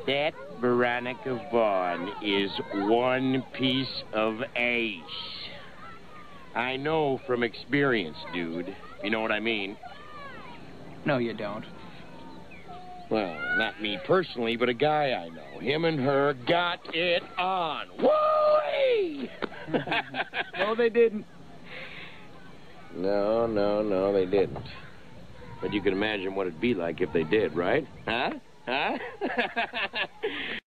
That Veronica Vaughn is one piece of ace. I know from experience, dude. You know what I mean? No, you don't. Well, not me personally, but a guy I know. Him and her got it on. Woo-wee! No, they didn't. No, they didn't. But you can imagine what it'd be like if they did, right? Huh?